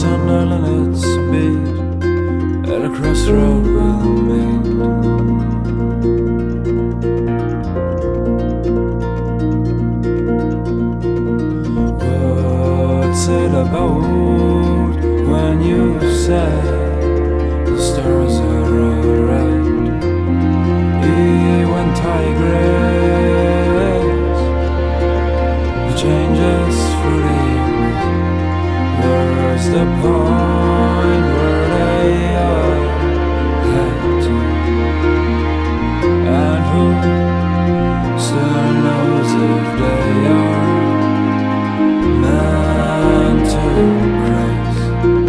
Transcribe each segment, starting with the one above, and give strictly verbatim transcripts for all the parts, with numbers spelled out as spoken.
sandal and its beat at a crossroad we'll meet. What's it about when you say the stars are alright? Even tigress, the changes for years. Where's the point where they are headed to? And who still knows if they are meant to cross?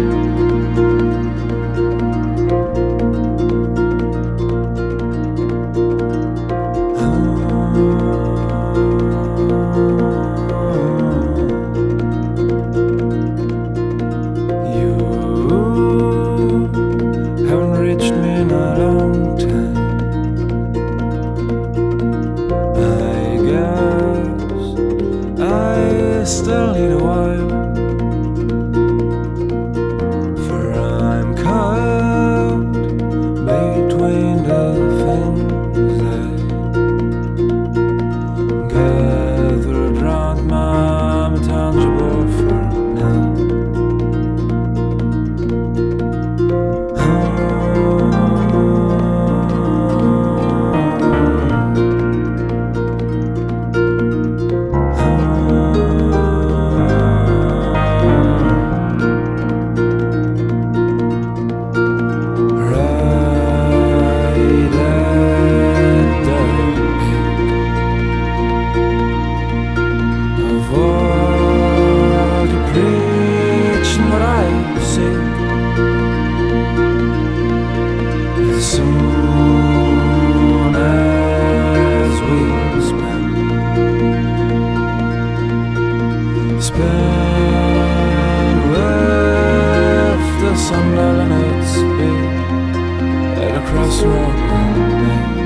You haven't reached me in a long time. I guess I still need a while, for I'm caught between the things I gathered round my intangible for now. As soon as we spend spend with the sandal and its beat at a crossroad we'll meet.